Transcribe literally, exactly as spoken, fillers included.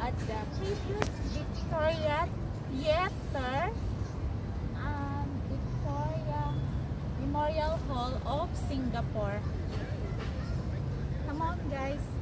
at the previous Victoria Theatre um, Victoria Memorial Hall of Singapore. Come on, guys.